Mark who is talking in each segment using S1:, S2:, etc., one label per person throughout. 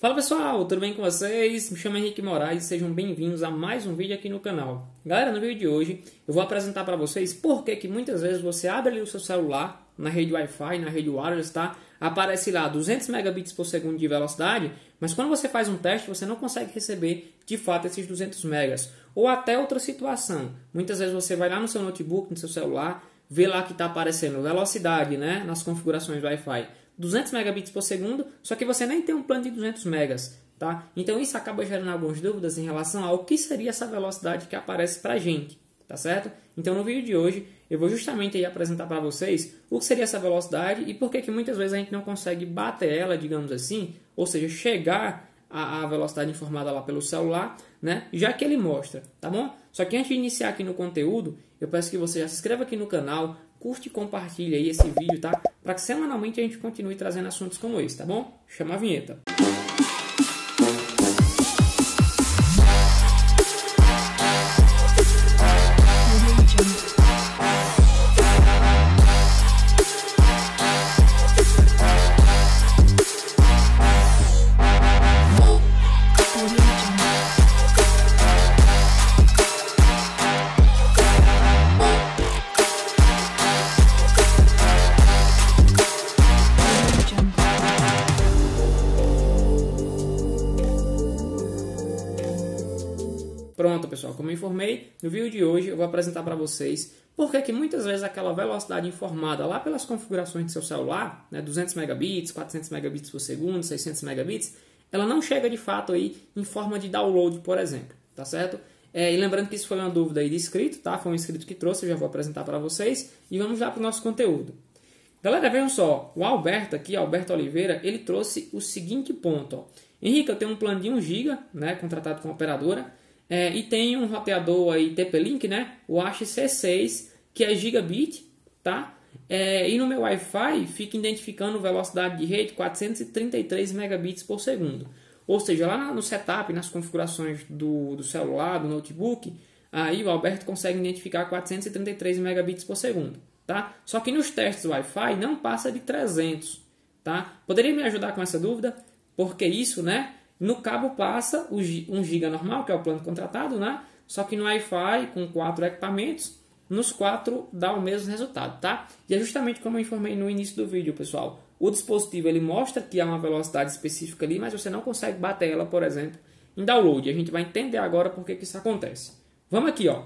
S1: Fala pessoal, tudo bem com vocês? Me chamo Henrique Moraes e sejam bem-vindos a mais um vídeo aqui no canal. Galera, no vídeo de hoje eu vou apresentar para vocês por que muitas vezes você abre ali o seu celular na rede Wi-Fi, na rede wireless, tá? Aparece lá 200 megabits por segundo de velocidade, mas quando você faz um teste você não consegue receber de fato esses 200 megas. Ou até outra situação, muitas vezes você vai lá no seu notebook, no seu celular, vê lá que está aparecendo velocidade, né, nas configurações do Wi-Fi. 200 megabits por segundo, só que você nem tem um plano de 200 megas, tá? Então isso acaba gerando algumas dúvidas em relação ao que seria essa velocidade que aparece pra gente, tá certo? Então no vídeo de hoje eu vou justamente aí apresentar para vocês o que seria essa velocidade e por que muitas vezes a gente não consegue bater ela, digamos assim, ou seja, chegar à velocidade informada lá pelo celular, né? Já que ele mostra, tá bom? Só que antes de iniciar aqui no conteúdo, eu peço que você já se inscreva aqui no canal, curte e compartilhe aí esse vídeo, tá? Para que semanalmente a gente continue trazendo assuntos como esse, tá bom? Chama a vinheta. Pronto, pessoal, como eu informei, no vídeo de hoje eu vou apresentar para vocês por que muitas vezes aquela velocidade informada lá pelas configurações do seu celular, né, 200 megabits, 400 megabits por segundo, 600 megabits, ela não chega de fato aí em forma de download, por exemplo, tá certo? E lembrando que isso foi uma dúvida aí de inscrito, tá? Foi um inscrito que trouxe, eu já vou apresentar para vocês e vamos lá para o nosso conteúdo. Galera, vejam só, o Alberto aqui, Alberto Oliveira, ele trouxe o seguinte ponto, ó. Henrique, eu tenho um plano de 1 GB, né, contratado com a operadora, e tem um roteador aí TP-Link, né? O AXC6, que é gigabit, tá? E no meu Wi-Fi fica identificando velocidade de rede 433 megabits por segundo. Ou seja, lá no setup, nas configurações do celular, do notebook, aí o Alberto consegue identificar 433 megabits por segundo, tá? Só que nos testes Wi-Fi não passa de 300, tá? Poderia me ajudar com essa dúvida? Porque isso, né? No cabo passa o 1 GB normal, que é o plano contratado, né? Só que no Wi-Fi, com 4 equipamentos, nos 4 dá o mesmo resultado, tá? E é justamente como eu informei no início do vídeo, pessoal. O dispositivo ele mostra que há uma velocidade específica ali, mas você não consegue bater ela, por exemplo, em download. A gente vai entender agora por que isso acontece. Vamos aqui, ó.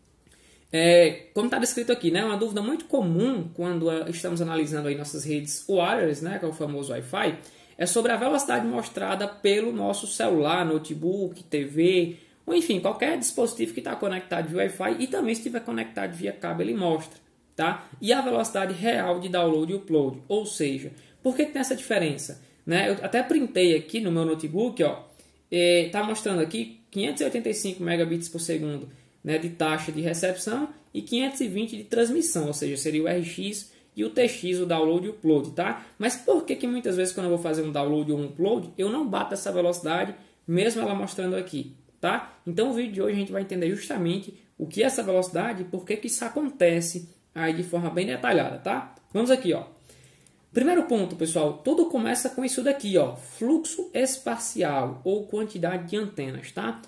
S1: Como está descrito aqui, né? Uma dúvida muito comum quando estamos analisando aí nossas redes wireless, né? Que é o famoso Wi-Fi, é sobre a velocidade mostrada pelo nosso celular, notebook, TV, ou enfim, qualquer dispositivo que está conectado via Wi-Fi e também se estiver conectado via cabo ele mostra, tá? E a velocidade real de download e upload, ou seja, por que tem essa diferença? Né? Eu até printei aqui no meu notebook, ó, tá mostrando aqui 585 megabits por segundo, né, de taxa de recepção e 520 de transmissão, ou seja, seria o RX e o TX, o download e o upload, tá? Mas por que muitas vezes quando eu vou fazer um download ou um upload, eu não bato essa velocidade, mesmo ela mostrando aqui, tá? Então o vídeo de hoje a gente vai entender justamente o que é essa velocidade e por que isso acontece aí de forma bem detalhada, tá? Vamos aqui, ó. Primeiro ponto, pessoal, tudo começa com isso daqui, ó, fluxo espacial ou quantidade de antenas, tá?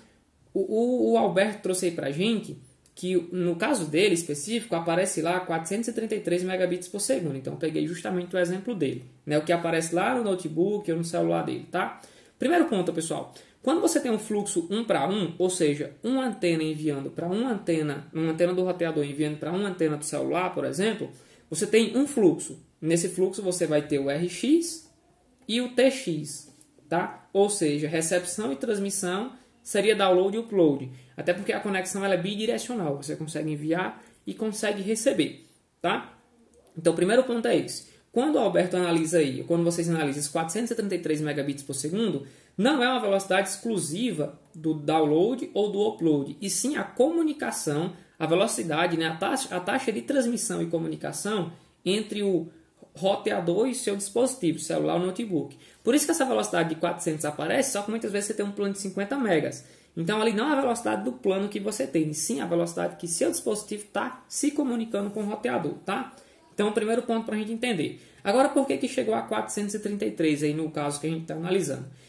S1: O Alberto trouxe aí pra gente que no caso dele específico aparece lá 433 megabits por segundo. Então eu peguei justamente o exemplo dele, né? O que aparece lá no notebook ou no celular dele, tá? Primeiro ponto, pessoal. Quando você tem um fluxo 1 para 1, ou seja, uma antena enviando para uma antena do roteador enviando para uma antena do celular, por exemplo, você tem um fluxo. Nesse fluxo você vai ter o RX e o TX, tá? Ou seja, recepção e transmissão seria download e upload. Até porque a conexão ela é bidirecional. Você consegue enviar e consegue receber, tá? Então, o primeiro ponto é esse. Quando o Alberto analisa aí, quando vocês analisam esses 433 megabits por segundo, não é uma velocidade exclusiva do download ou do upload, e sim a comunicação, a velocidade, né, a taxa de transmissão e comunicação entre o roteador e seu dispositivo, celular ou notebook. Por isso que essa velocidade de 400 aparece, só que muitas vezes você tem um plano de 50 megas. Então ali não é a velocidade do plano que você tem, sim a velocidade que seu dispositivo está se comunicando com o roteador, tá? Então o primeiro ponto para a gente entender. Agora por que chegou a 433 aí no caso que a gente está analisando?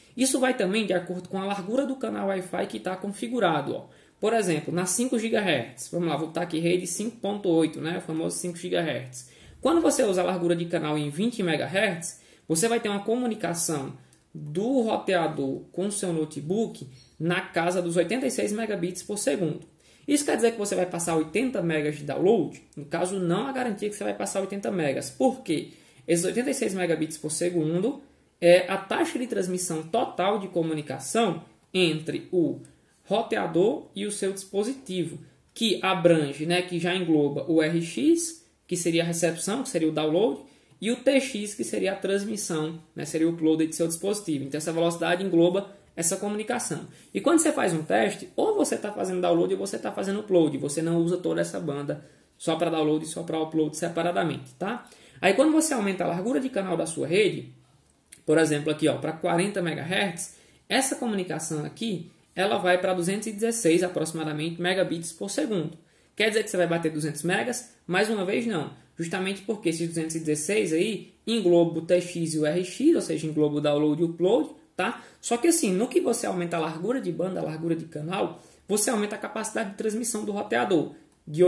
S1: Isso vai também de acordo com a largura do canal Wi-Fi que está configurado. Ó. Por exemplo, na 5 GHz, vamos lá, vou botar aqui rede 5.8, né, o famoso 5 GHz. Quando você usa a largura de canal em 20 MHz, você vai ter uma comunicação do roteador com o seu notebook na casa dos 86 megabits por segundo. Isso quer dizer que você vai passar 80 megas de download? No caso, não há garantia que você vai passar 80 megas. Por quê? Esses 86 megabits por segundo é a taxa de transmissão total de comunicação entre o roteador e o seu dispositivo, que abrange, né, que já engloba o RX, que seria a recepção, que seria o download, e o TX, que seria a transmissão, né, seria o upload de seu dispositivo. Então, essa velocidade engloba essa comunicação. E quando você faz um teste, ou você está fazendo download ou você está fazendo upload. Você não usa toda essa banda só para download e só para upload separadamente, tá? Aí, quando você aumenta a largura de canal da sua rede, por exemplo, aqui para 40 MHz, essa comunicação aqui ela vai para 216 aproximadamente megabits por segundo. Quer dizer que você vai bater 200 megas? Mais uma vez, não. Justamente porque esses 216 aí engloba o TX e o RX, ou seja, engloba o download e o upload, tá? Só que assim, no que você aumenta a largura de banda, a largura de canal, você aumenta a capacidade de transmissão do roteador de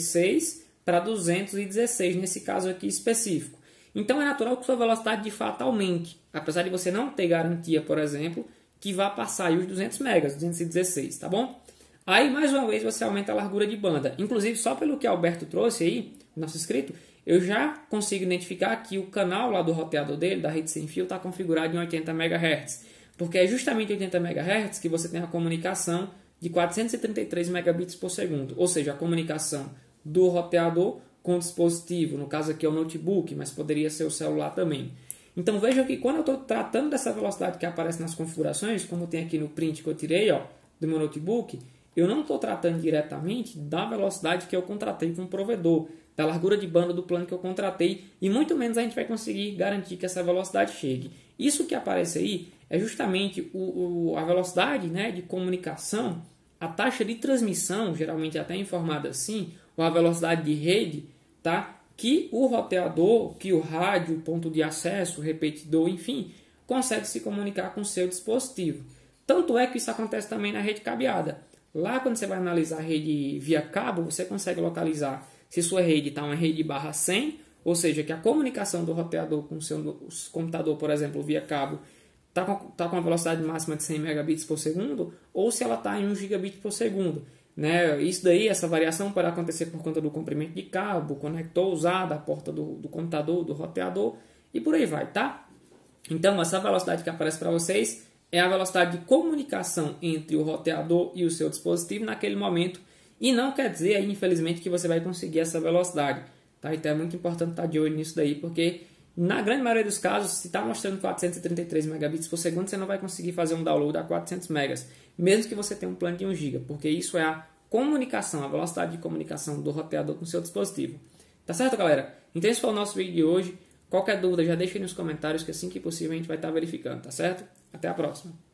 S1: 86 para 216, nesse caso aqui específico. Então é natural que sua velocidade de fato aumente, apesar de você não ter garantia, por exemplo, que vá passar aí os 200 megas, 216, tá bom? Aí, mais uma vez, você aumenta a largura de banda. Inclusive, só pelo que Alberto trouxe aí, nosso inscrito, eu já consigo identificar que o canal lá do roteador dele, da rede sem fio, está configurado em 80 MHz. Porque é justamente 80 MHz que você tem a comunicação de 433 megabits por segundo. Ou seja, a comunicação do roteador com o dispositivo. No caso aqui é o notebook, mas poderia ser o celular também. Então veja que quando eu estou tratando dessa velocidade que aparece nas configurações, como tem aqui no print que eu tirei do meu notebook, eu não estou tratando diretamente da velocidade que eu contratei com o provedor, da largura de banda do plano que eu contratei, e muito menos a gente vai conseguir garantir que essa velocidade chegue. Isso que aparece aí é justamente a velocidade, né, de comunicação, a taxa de transmissão, geralmente até informada assim, ou a velocidade de rede, tá? Que o roteador, que o rádio, ponto de acesso, repetidor, enfim, consegue se comunicar com o seu dispositivo. Tanto é que isso acontece também na rede cabeada. Lá, quando você vai analisar a rede via cabo, você consegue localizar se sua rede está uma rede barra 100, ou seja, que a comunicação do roteador com o seu computador, por exemplo, via cabo, está com a velocidade máxima de 100 megabits por segundo, ou se ela está em 1 gigabit por segundo. Né? Isso daí, essa variação pode acontecer por conta do comprimento de cabo, conector usado, a porta do computador, do roteador, e por aí vai, tá? Então, essa velocidade que aparece para vocês é a velocidade de comunicação entre o roteador e o seu dispositivo naquele momento, e não quer dizer, infelizmente, que você vai conseguir essa velocidade. Tá? Então é muito importante estar de olho nisso daí, porque na grande maioria dos casos, se está mostrando 433 megabits por segundo, você não vai conseguir fazer um download a 400 megas, mesmo que você tenha um plano de 1 GB, porque isso é a comunicação, a velocidade de comunicação do roteador com o seu dispositivo. Tá certo, galera? Então esse foi o nosso vídeo de hoje. Qualquer dúvida, já deixa aí nos comentários, que assim que possível a gente vai estar verificando, tá certo? Até a próxima!